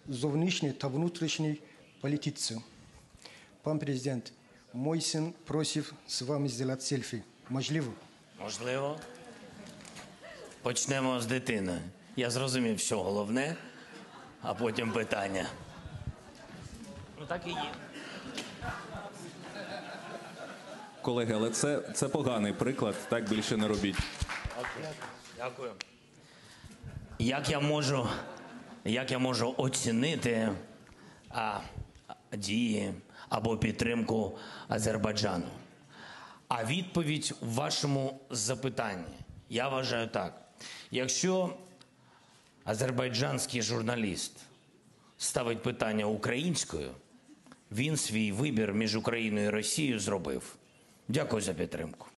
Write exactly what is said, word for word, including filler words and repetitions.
зовнішній та внутрішній політиці. Пан президент, мой син просив з вами зробити селфі. Можливо? Можливо. Почнемо з дитини. Я зрозумів, що головне, а потім питання. Ну так і є. Колеги, але це, це поганий приклад, так більше не робіть. Окей. Дякую. Як я можу, як я можу оцінити а, дії або підтримку Азербайджану? А відповідь в вашому запитанні, я вважаю так. Якщо азербайджанський журналіст ставить питання українською, він свій вибір між Україною і Росією зробив. Дякую за підтримку.